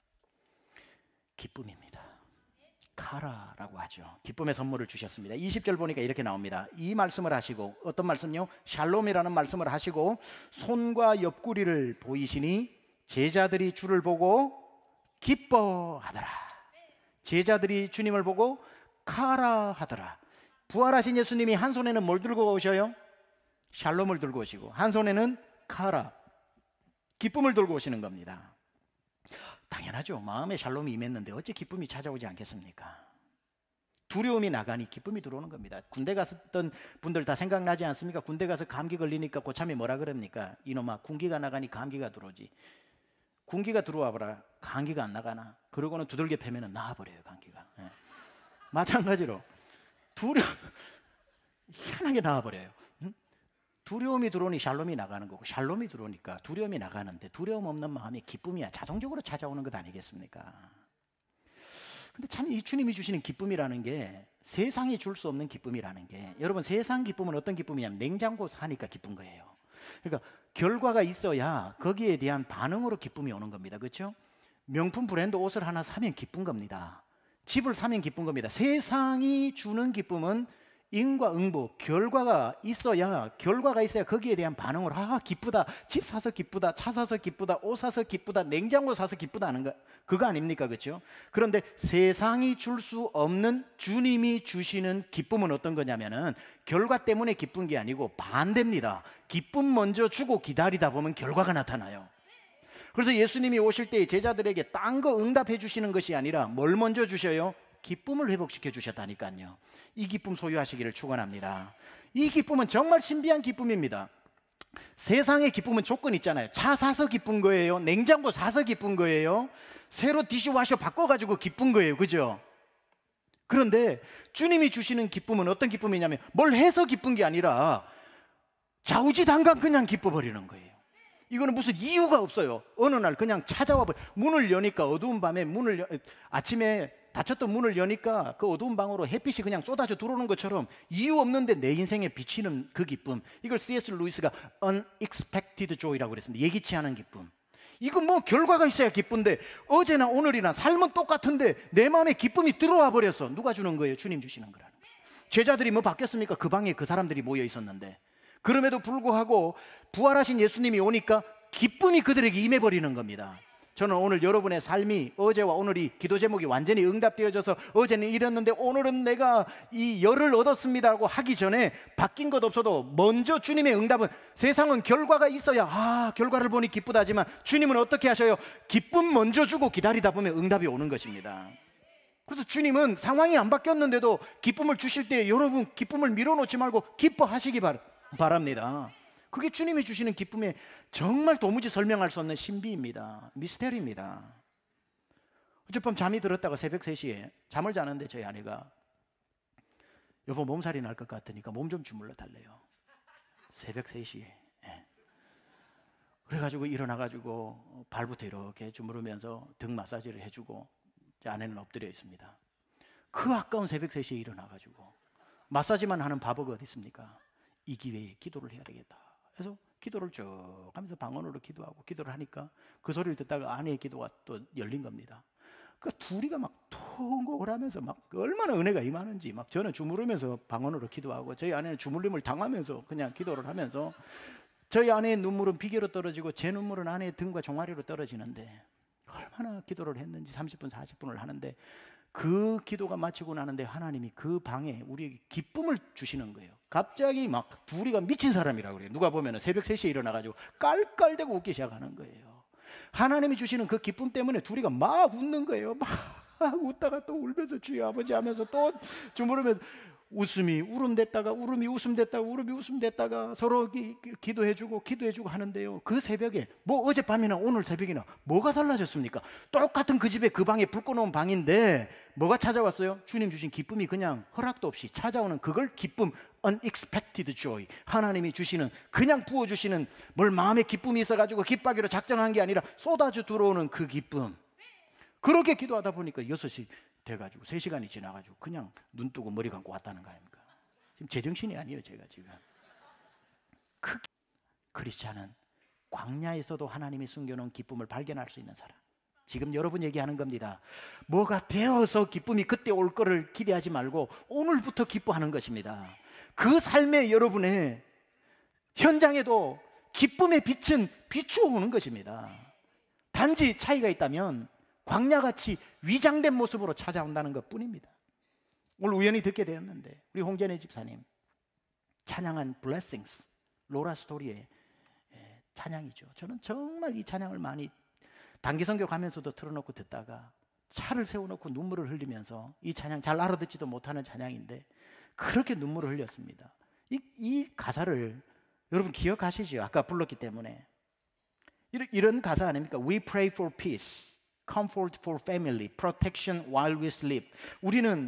기쁨입니다. 카라라고 하죠. 기쁨의 선물을 주셨습니다. 이십 절 보니까 이렇게 나옵니다. 이 말씀을 하시고, 어떤 말씀요? 샬롬이라는 말씀을 하시고 손과 옆구리를 보이시니 제자들이 주를 보고 기뻐하더라. 제자들이 주님을 보고 카라하더라. 부활하신 예수님이 한 손에는 뭘 들고 오셔요? 샬롬을 들고 오시고 한 손에는 카라, 기쁨을 들고 오시는 겁니다. 당연하죠. 마음에 샬롬이 임했는데 어째 기쁨이 찾아오지 않겠습니까? 두려움이 나가니 기쁨이 들어오는 겁니다. 군대 갔었던 분들 다 생각나지 않습니까? 군대 가서 감기 걸리니까 고참이 뭐라 그럽니까? 이놈아, 군기가 나가니 감기가 들어오지. 군기가 들어와 봐라, 감기가 안 나가나? 그러고는 두들겨 패면 나와버려요, 감기가. 예. 마찬가지로 두려움 희한하게 나와버려요. 응? 두려움이 들어오니 샬롬이 나가는 거고, 샬롬이 들어오니까 두려움이 나가는데, 두려움 없는 마음이 기쁨이야 자동적으로 찾아오는 것 아니겠습니까? 근데 참 이 주님이 주시는 기쁨이라는 게 세상이 줄 수 없는 기쁨이라는 게, 여러분 세상 기쁨은 어떤 기쁨이냐면 냉장고 사니까 기쁜 거예요. 그러니까 결과가 있어야 거기에 대한 반응으로 기쁨이 오는 겁니다. 그렇죠? 명품 브랜드 옷을 하나 사면 기쁜 겁니다. 집을 사면 기쁜 겁니다. 세상이 주는 기쁨은 인과 응보, 결과가 있어야 결과가 있어야 거기에 대한 반응을 아 기쁘다, 집 사서 기쁘다, 차 사서 기쁘다, 옷 사서 기쁘다, 냉장고 사서 기쁘다 하는 거 그거 아닙니까? 그렇죠? 그런데 세상이 줄 수 없는 주님이 주시는 기쁨은 어떤 거냐면은 결과 때문에 기쁜 게 아니고 반대입니다. 기쁨 먼저 주고 기다리다 보면 결과가 나타나요. 그래서 예수님이 오실 때 제자들에게 딴 거 응답해 주시는 것이 아니라 뭘 먼저 주셔요? 기쁨을 회복시켜 주셨다니까요. 이 기쁨 소유하시기를 축원합니다. 이 기쁨은 정말 신비한 기쁨입니다. 세상의 기쁨은 조건 있잖아요. 차 사서 기쁜 거예요. 냉장고 사서 기쁜 거예요. 새로 디시와셔 바꿔가지고 기쁜 거예요. 그죠? 그런데 주님이 주시는 기쁨은 어떤 기쁨이냐면 뭘 해서 기쁜 게 아니라 좌우지단간 그냥 기뻐버리는 거예요. 이거는 무슨 이유가 없어요. 어느 날 그냥 찾아와 버려. 문을 여니까 어두운 밤에 문을 여, 아침에 닫혔던 문을 여니까 그 어두운 방으로 햇빛이 그냥 쏟아져 들어오는 것처럼 이유 없는데 내 인생에 비치는 그 기쁨. 이걸 씨에스 루이스가 unexpected joy라고 그랬습니다. 예기치 않은 기쁨. 이건 뭐 결과가 있어야 기쁜데 어제나 오늘이나 삶은 똑같은데 내 마음에 기쁨이 들어와 버렸어. 누가 주는 거예요? 주님 주시는 거라는 거예요. 제자들이 뭐 바뀌었습니까? 그 방에 그 사람들이 모여 있었는데 그럼에도 불구하고 부활하신 예수님이 오니까 기쁨이 그들에게 임해버리는 겁니다. 저는 오늘 여러분의 삶이 어제와 오늘이 기도 제목이 완전히 응답되어져서 어제는 이랬는데 오늘은 내가 이 열을 얻었습니다라고 하기 전에 바뀐 것 없어도 먼저 주님의 응답은 세상은 결과가 있어야 아 결과를 보니 기쁘다 하지만 주님은 어떻게 하셔요? 기쁨 먼저 주고 기다리다 보면 응답이 오는 것입니다. 그래서 주님은 상황이 안 바뀌었는데도 기쁨을 주실 때 여러분 기쁨을 밀어놓지 말고 기뻐하시기 바랍니다. 그게 주님이 주시는 기쁨의 정말 도무지 설명할 수 없는 신비입니다. 미스테리입니다. 어젯밤 잠이 들었다가 새벽 세 시에 잠을 자는데 저희 아내가 여보 몸살이 날 것 같으니까 몸 좀 주물러 달래요. 새벽 세 시에 네. 그래가지고 일어나가지고 발부터 이렇게 주무르면서 등 마사지를 해주고 제 아내는 엎드려 있습니다. 그 아까운 새벽 세 시에 일어나가지고 마사지만 하는 바보가 어디 있습니까? 이 기회에 기도를 해야 되겠다. 그래서 기도를 쭉 하면서 방언으로 기도하고 기도를 하니까 그 소리를 듣다가 아내의 기도가 또 열린 겁니다. 그 둘이가 막 통곡을 하면서 막 얼마나 은혜가 임하는지 막 저는 주무르면서 방언으로 기도하고 저희 아내는 주물림을 당하면서 그냥 기도를 하면서 저희 아내의 눈물은 비계로 떨어지고 제 눈물은 아내의 등과 종아리로 떨어지는데 얼마나 기도를 했는지 삼십 분 사십 분을 하는데 그 기도가 마치고 나는데 하나님이 그 방에 우리에게 기쁨을 주시는 거예요. 갑자기 막 둘이가 미친 사람이라고 그래요. 누가 보면 새벽 세 시에 일어나가지고 깔깔대고 웃기 시작하는 거예요. 하나님이 주시는 그 기쁨 때문에 둘이가 막 웃는 거예요. 막 웃다가 또 울면서 주여 아버지 하면서 또 주무르면서 웃음이 울음 됐다가 울음이 웃음 됐다가 울음이 웃음 됐다가 서로 기, 기도해주고 기도해주고 하는데요. 그 새벽에 뭐 어젯밤이나 오늘 새벽이나 뭐가 달라졌습니까? 똑같은 그 집에 그 방에 불 꺼놓은 방인데 뭐가 찾아왔어요? 주님 주신 기쁨이 그냥 허락도 없이 찾아오는 그걸 기쁨, unexpected joy. 하나님이 주시는 그냥 부어주시는 뭘 마음에 기쁨이 있어가지고 기뻐하기로 작정한 게 아니라 쏟아져 들어오는 그 기쁨. 그렇게 기도하다 보니까 여섯 시 돼가지고 세 시간이 지나가지고 그냥 눈 뜨고 머리 감고 왔다는 거 아닙니까? 지금 제정신이 아니에요 제가 지금. 그 크리스찬은 광야에서도 하나님이 숨겨놓은 기쁨을 발견할 수 있는 사람. 지금 여러분 얘기하는 겁니다. 뭐가 되어서 기쁨이 그때 올 거를 기대하지 말고 오늘부터 기뻐하는 것입니다. 그 삶의 여러분의 현장에도 기쁨의 빛은 비추어 오는 것입니다. 단지 차이가 있다면 광야같이 위장된 모습으로 찾아온다는 것뿐입니다. 오늘 우연히 듣게 되었는데 우리 홍전혜 집사님 찬양한 Blessings 로라 스토리의 찬양이죠. 저는 정말 이 찬양을 많이 단기선교 가면서도 틀어놓고 듣다가 차를 세워놓고 눈물을 흘리면서 이 찬양 잘 알아듣지도 못하는 찬양인데 그렇게 눈물을 흘렸습니다. 이, 이 가사를 여러분 기억하시죠? 아까 불렀기 때문에 이런, 이런 가사 아닙니까? We pray for peace, comfort for family, protection while we sleep. 우리는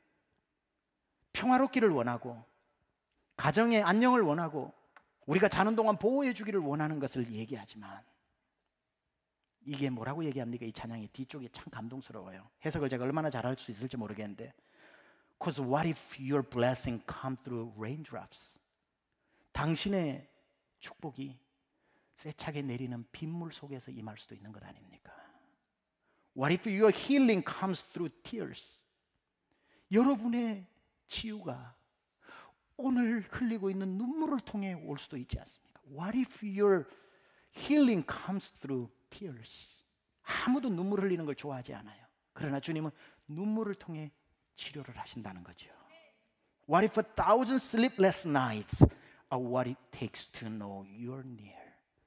평화롭기를 원하고 가정의 안녕을 원하고 우리가 자는 동안 보호해 주기를 원하는 것을 얘기하지만 이게 뭐라고 얘기합니까? 이 찬양의 뒤쪽이 참 감동스러워요. 해석을 제가 얼마나 잘할 수 있을지 모르겠는데 Because what if your blessing come through raindrops? 당신의 축복이 세차게 내리는 빗물 속에서 임할 수도 있는 것 아닙니까? What if your healing comes through tears? 여러분의 치유가 오늘 흘리고 있는 눈물을 통해 올 수도 있지 않습니까? What if your healing comes through tears? 아무도 눈물 흘리는 걸 좋아하지 않아요. 그러나 주님은 눈물을 통해 치료를 하신다는 거죠. What if a thousand sleepless nights are what it takes to know you're near?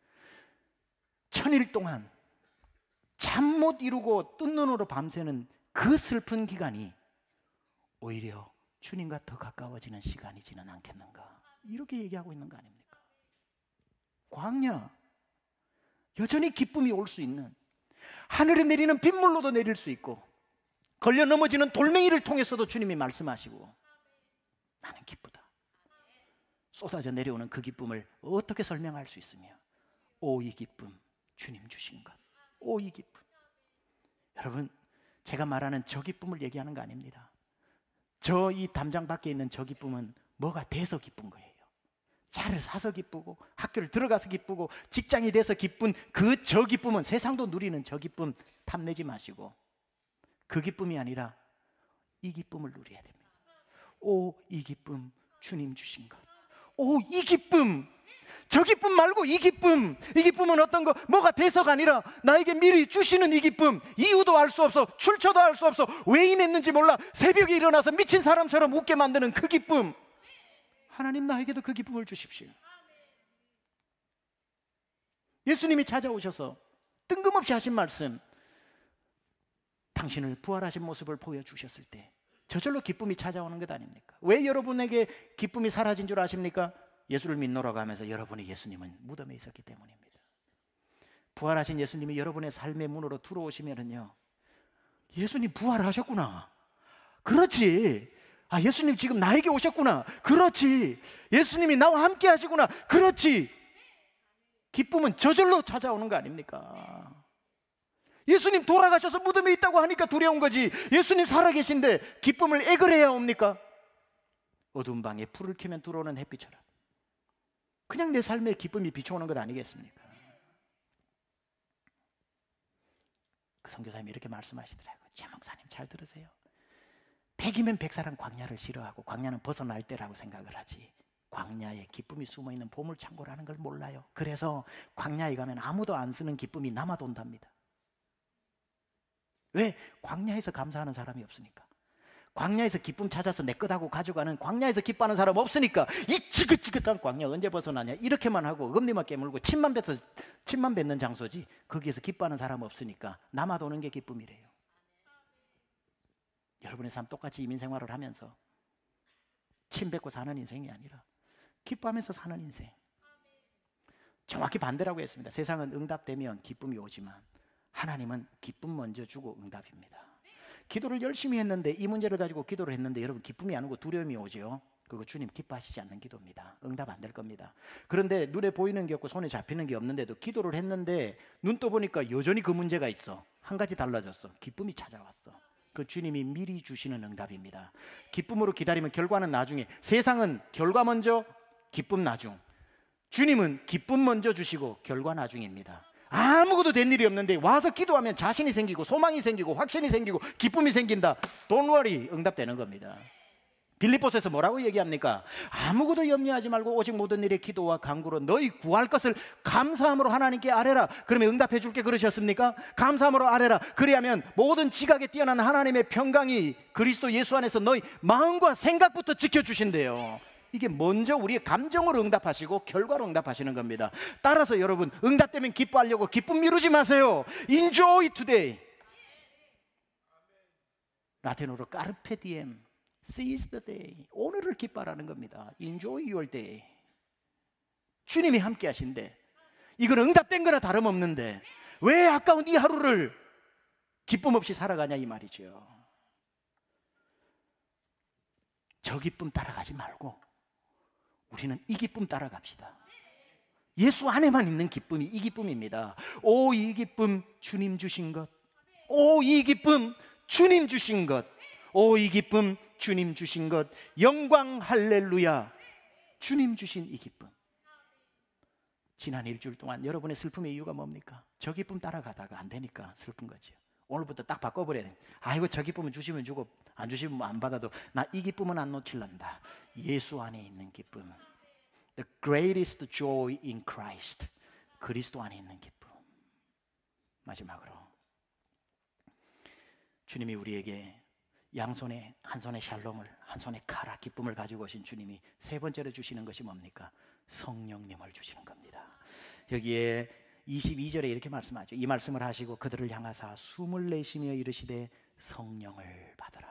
천일 동안 잠 못 이루고 뜬 눈으로 밤새는 그 슬픈 기간이 오히려 주님과 더 가까워지는 시간이지는 않겠는가? 이렇게 얘기하고 있는 거 아닙니까? 광야, 여전히 기쁨이 올 수 있는, 하늘에 내리는 빗물로도 내릴 수 있고 걸려 넘어지는 돌멩이를 통해서도 주님이 말씀하시고, 나는 기쁘다. 쏟아져 내려오는 그 기쁨을 어떻게 설명할 수 있으며, 오 이 기쁨, 주님 주신 것. 오 이 기쁨. 여러분, 제가 말하는 저 기쁨을 얘기하는 거 아닙니다. 저 이 담장 밖에 있는 저 기쁨은 뭐가 돼서 기쁜 거예요. 차를 사서 기쁘고 학교를 들어가서 기쁘고 직장이 돼서 기쁜 그 저 기쁨은, 세상도 누리는 저 기쁨 탐내지 마시고 그 기쁨이 아니라 이 기쁨을 누려야 됩니다. 오 이 기쁨, 주님 주신 것. 오 이 기쁨, 저 기쁨 말고 이 기쁨. 이 기쁨은 어떤 거, 뭐가 돼서가 아니라 나에게 미리 주시는 이 기쁨. 이유도 알 수 없어, 출처도 알 수 없어, 왜 임했는지 몰라 새벽에 일어나서 미친 사람처럼 웃게 만드는 그 기쁨. 하나님, 나에게도 그 기쁨을 주십시오. 예수님이 찾아오셔서 뜬금없이 하신 말씀, 당신을 부활하신 모습을 보여주셨을 때 저절로 기쁨이 찾아오는 것 아닙니까? 왜 여러분에게 기쁨이 사라진 줄 아십니까? 예수를 믿노라고 하면서 여러분이 예수님은 무덤에 있었기 때문입니다. 부활하신 예수님이 여러분의 삶의 문으로 들어오시면은요, 예수님 부활하셨구나, 그렇지. 아, 예수님 지금 나에게 오셨구나, 그렇지. 예수님이 나와 함께 하시구나, 그렇지. 기쁨은 저절로 찾아오는 거 아닙니까? 예수님 돌아가셔서 무덤에 있다고 하니까 두려운 거지, 예수님 살아계신데 기쁨을 애걸해야 옵니까? 어두운 방에 불을 켜면 들어오는 햇빛처럼 그냥 내 삶에 기쁨이 비춰오는 것 아니겠습니까? 그 선교사님이 이렇게 말씀하시더라고요. 제 목사님 잘 들으세요. 백이면 백사람 광야를 싫어하고 광야는 벗어날 때라고 생각을 하지, 광야에 기쁨이 숨어있는 보물창고라는 걸 몰라요. 그래서 광야에 가면 아무도 안 쓰는 기쁨이 남아도 온답니다. 왜? 광야에서 감사하는 사람이 없으니까. 광야에서 기쁨 찾아서 내 것하고 가져가는, 광야에서 기뻐하는 사람 없으니까 이 지긋지긋한 광야 언제 벗어나냐 이렇게만 하고 금리만 깨물고 침만 뱉어, 침만 뱉는 장소지, 거기에서 기뻐하는 사람 없으니까 남아도 오는 게 기쁨이래요. 여러분의 삶 똑같이 이민생활을 하면서 침 뱉고 사는 인생이 아니라 기뻐하면서 사는 인생. 정확히 반대라고 했습니다. 세상은 응답되면 기쁨이 오지만 하나님은 기쁨 먼저 주고 응답입니다. 기도를 열심히 했는데, 이 문제를 가지고 기도를 했는데 여러분 기쁨이 안 오고 두려움이 오죠. 그거 주님 기뻐하시지 않는 기도입니다. 응답 안 될 겁니다. 그런데 눈에 보이는 게 없고 손에 잡히는 게 없는데도 기도를 했는데 눈 떠보니까 여전히 그 문제가 있어. 한 가지 달라졌어. 기쁨이 찾아왔어. 그 주님이 미리 주시는 응답입니다. 기쁨으로 기다리면 결과는 나중에. 세상은 결과 먼저, 기쁨 나중. 주님은 기쁨 먼저 주시고 결과 나중입니다. 아무것도 된 일이 없는데 와서 기도하면 자신이 생기고 소망이 생기고 확신이 생기고 기쁨이 생긴다. Don't worry, 응답되는 겁니다. 빌립보서에서 뭐라고 얘기합니까? 아무것도 염려하지 말고 오직 모든 일에 기도와 간구로 너희 구할 것을 감사함으로 하나님께 아뢰라. 그러면 응답해 줄게 그러셨습니까? 감사함으로 아뢰라. 그리하면 모든 지각에 뛰어난 하나님의 평강이 그리스도 예수 안에서 너희 마음과 생각부터 지켜주신대요. 이게 먼저 우리의 감정으로 응답하시고 결과로 응답하시는 겁니다. 따라서 여러분, 응답되면 기뻐하려고 기쁨 미루지 마세요. Enjoy today. 라틴어로 까르페 디엠, seize the day. 오늘을 기뻐하라는 겁니다. Enjoy your day. 주님이 함께 하신대. 이건 응답된 거나 다름없는데 왜 아까운 이 하루를 기쁨 없이 살아가냐 이 말이죠. 저 기쁨 따라가지 말고 우리는 이 기쁨 따라갑시다. 예수 안에만 있는 기쁨이 이 기쁨입니다. 오 이 기쁨, 주님 주신 것. 오 이 기쁨, 주님 주신 것. 오 이 기쁨, 주님 주신 것. 영광 할렐루야. 주님 주신 이 기쁨. 지난 일주일 동안 여러분의 슬픔의 이유가 뭡니까? 저 기쁨 따라가다가 안 되니까 슬픈 거죠. 오늘부터 딱 바꿔버려야 돼. 아이고 저 기쁨은 주시면 주고 안 주시면 안 받아도 나 이 기쁨은 안 놓칠란다. 예수 안에 있는 기쁨. The greatest joy in Christ. 그리스도 안에 있는 기쁨. 마지막으로 주님이 우리에게 양손에 한 손에 샬롬을 한 손에 카라 기쁨을 가지고 오신 주님이 세 번째로 주시는 것이 뭡니까? 성령님을 주시는 겁니다. 여기에 이십이 절에 이렇게 말씀하죠. 이 말씀을 하시고 그들을 향하사 숨을 내쉬며 이르시되 성령을 받으라.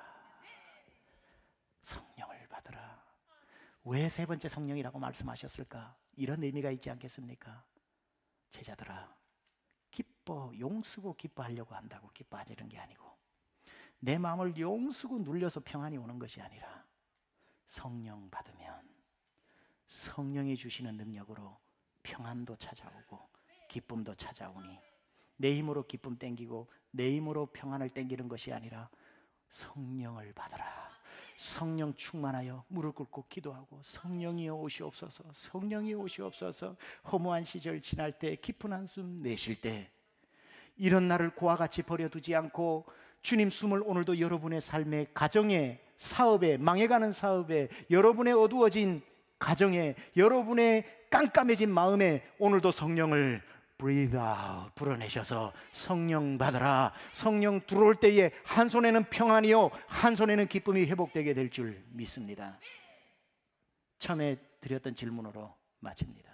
성령을 받으라. 왜 세 번째 성령이라고 말씀하셨을까? 이런 의미가 있지 않겠습니까? 제자들아, 기뻐 용쓰고 기뻐하려고 한다고 기뻐하지는 게 아니고 내 마음을 용쓰고 눌려서 평안이 오는 것이 아니라 성령 받으면 성령이 주시는 능력으로 평안도 찾아오고 기쁨도 찾아오니 내 힘으로 기쁨 땡기고 내 힘으로 평안을 땡기는 것이 아니라 성령을 받으라. 성령 충만하여 무릎 꿇고 기도하고 성령이 오시옵소서, 성령이 오시옵소서. 허무한 시절 지날 때 깊은 한숨 내쉴 때 이런 날을 고와 같이 버려두지 않고 주님 숨을 오늘도 여러분의 삶에, 가정에, 사업에, 망해가는 사업에, 여러분의 어두워진 가정에, 여러분의 깜깜해진 마음에 오늘도 성령을 breathe out, 불어내셔서 성령 받으라. 성령 들어올 때에 한 손에는 평안이요 한 손에는 기쁨이 회복되게 될 줄 믿습니다. 처음에 드렸던 질문으로 마칩니다.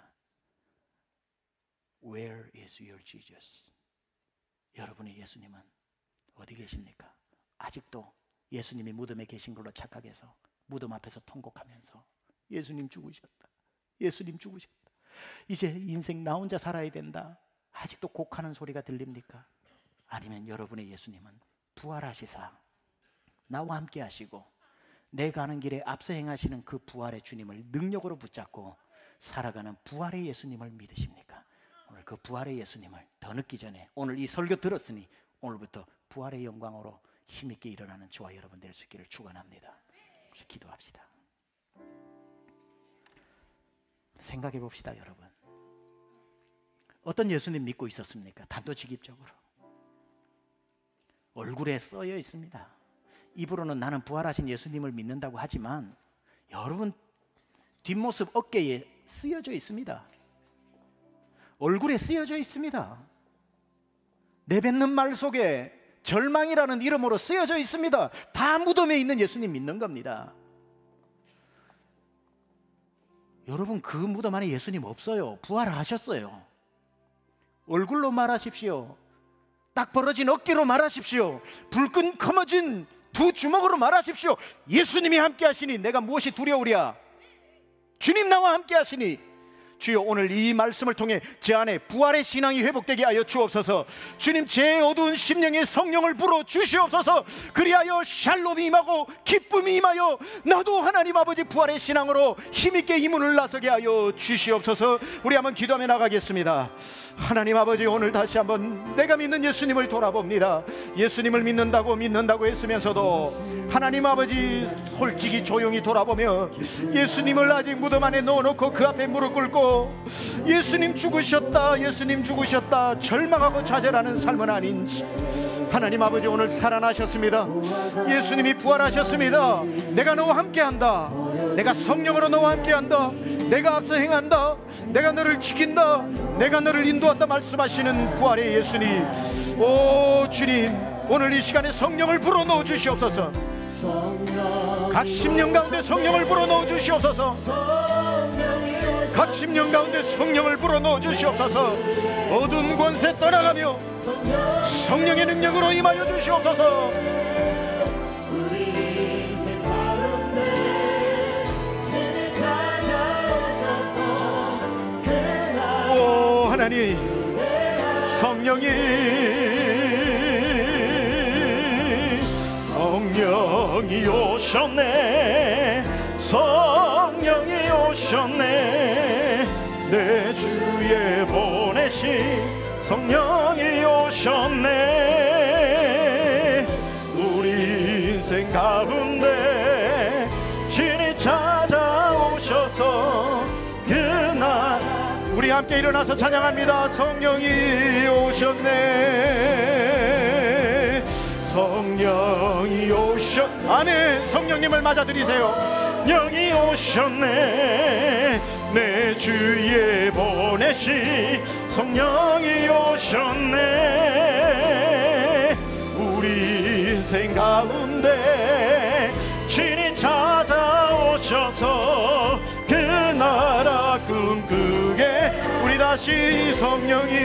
Where is your Jesus? 여러분의 예수님은 어디 계십니까? 아직도 예수님이 무덤에 계신 걸로 착각해서 무덤 앞에서 통곡하면서 예수님 죽으셨다, 예수님 죽으셨다, 이제 인생 나 혼자 살아야 된다, 아직도 곡하는 소리가 들립니까? 아니면 여러분의 예수님은 부활하시사 나와 함께 하시고 내 가는 길에 앞서 행하시는 그 부활의 주님을 능력으로 붙잡고 살아가는 부활의 예수님을 믿으십니까? 오늘 그 부활의 예수님을 더 늦기 전에 오늘 이 설교 들었으니 오늘부터 부활의 영광으로 힘있게 일어나는 저와 여러분 될 수 있기를 축원합니다. 기도합시다. 생각해 봅시다. 여러분, 어떤 예수님 믿고 있었습니까? 단도직입적으로 얼굴에 써여 있습니다. 입으로는 나는 부활하신 예수님을 믿는다고 하지만 여러분 뒷모습 어깨에 쓰여져 있습니다. 얼굴에 쓰여져 있습니다. 내뱉는 말 속에 절망이라는 이름으로 쓰여져 있습니다. 다 무덤에 있는 예수님 믿는 겁니다. 여러분 그 무덤 안에 예수님 없어요. 부활하셨어요. 얼굴로 말하십시오. 딱 벌어진 어깨로 말하십시오. 불끈 커머진 두 주먹으로 말하십시오. 예수님이 함께 하시니 내가 무엇이 두려우랴. 주님 나와 함께 하시니 주여 오늘 이 말씀을 통해 제 안에 부활의 신앙이 회복되게 하여 주옵소서. 주님 제 어두운 심령에 성령을 불어 주시옵소서. 그리하여 샬롬이 임하고 기쁨이 임하여 나도 하나님 아버지 부활의 신앙으로 힘있게 이 문을 나서게 하여 주시옵소서. 우리 한번 기도하며 나가겠습니다. 하나님 아버지 오늘 다시 한번 내가 믿는 예수님을 돌아봅니다. 예수님을 믿는다고 믿는다고 했으면서도 하나님 아버지 솔직히 조용히 돌아보며 예수님을 아직 무덤 안에 넣어놓고 그 앞에 무릎 꿇고 예수님 죽으셨다, 예수님 죽으셨다 절망하고 좌절하는 삶은 아닌지, 하나님 아버지 오늘 살아나셨습니다. 예수님이 부활하셨습니다. 내가 너와 함께한다, 내가 성령으로 너와 함께한다, 내가 앞서 행한다, 내가 너를 지킨다, 내가 너를 인도한다 말씀하시는 부활의 예수님, 오 주님 오늘 이 시간에 성령을 불어넣어 주시옵소서. 각 심령 가운데 성령을 불어넣어 주시옵소서. 각 심령 가운데 성령을 불어넣어 주시옵소서. 어두운 권세 떠나가며 성령의 능력으로 임하여 주시옵소서. 오 하나님, 성령이 성령이 오셨네, 성령이 오셨네, 내 주에 보내신 성령이 오셨네. 우리 인생 가운데 신이 찾아오셔서 그날 우리 함께 일어나서 찬양합니다. 성령이 오셨네, 성령이 오셨. 아멘. 성령님을 맞아들이세요. 영이 오셨네. 내 주위에 보내시 성령이 오셨네. 우리 인생 가운데 친히 찾아오셔서 그 나라 꿈꾸게. 우리 다시 성령이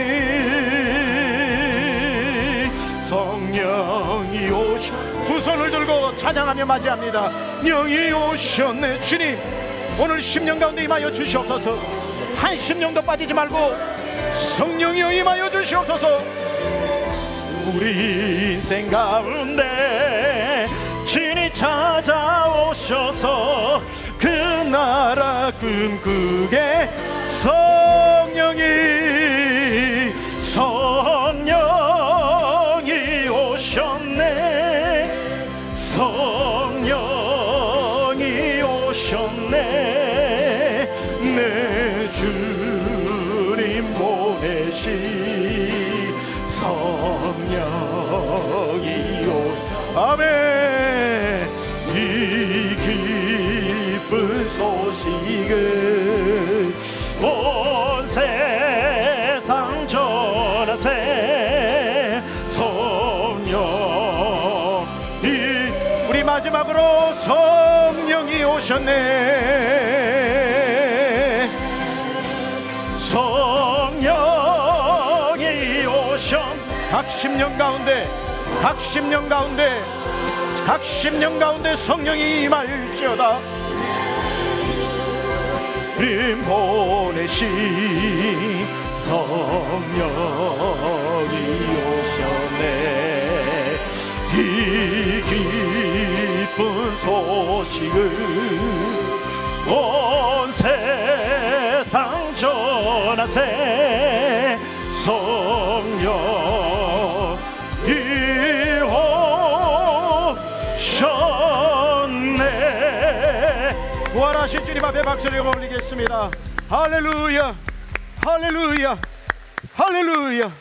성령이 오셔. 두 손을 들고 찬양하며 맞이합니다. 영이 오셨네. 주님, 오늘 십년 가운데 임하여 주시옵소서. 한 십년도 빠지지 말고 성령이여 임하여 주시옵소서. 우리 인생 가운데 친히 찾아오셔서 그 나라 꿈꾸게. 성령이 성령이 오셨네. 성령이 오셨네. 내 주님 보내시 성령이 오셨네. 아멘. 이 기쁜 소식을 온 세상 전하세. 성령이. 우리 마지막으로 성령이 오셨네. 성령이 오셨. 각 십년 가운데 각 십년 가운데 각 십년 가운데 성령이 임할지어다. 님 보내시 성령이 오셨네. 이 기쁜 소식을 온 세상 전하세. 성령이 오셨네. 부활하신 주님 앞에 박수를 올리겠습니다. 할렐루야, 할렐루야, 할렐루야.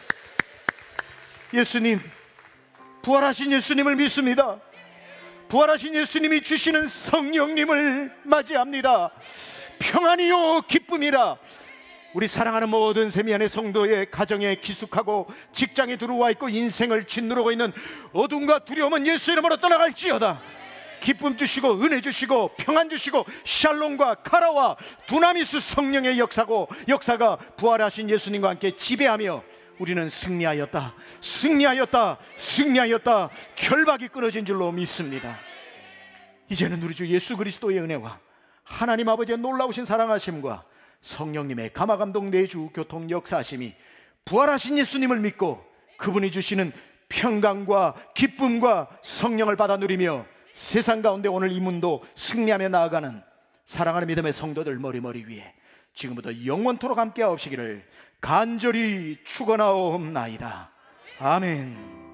예수님, 부활하신 예수님을 믿습니다. 부활하신 예수님이 주시는 성령님을 맞이합니다. 평안이요 기쁨이라. 우리 사랑하는 모든 세미안의 성도의 가정에 기숙하고 직장에 들어와 있고 인생을 짓누르고 있는 어둠과 두려움은 예수 이름으로 떠나갈지어다. 기쁨 주시고 은혜 주시고 평안 주시고 샬롬과 카라와 두나미스 성령의 역사고 역사가 부활하신 예수님과 함께 지배하며 우리는 승리하였다, 승리하였다, 승리하였다. 결박이 끊어진 줄로 믿습니다. 이제는 우리 주 예수 그리스도의 은혜와 하나님 아버지의 놀라우신 사랑하심과 성령님의 감화감동 내주 교통 역사하심이 부활하신 예수님을 믿고 그분이 주시는 평강과 기쁨과 성령을 받아 누리며 세상 가운데 오늘 이 문도 승리하며 나아가는 사랑하는 믿음의 성도들 머리머리 위에 지금부터 영원토록 함께 하옵시기를 간절히 축원하옵나이다. 아멘.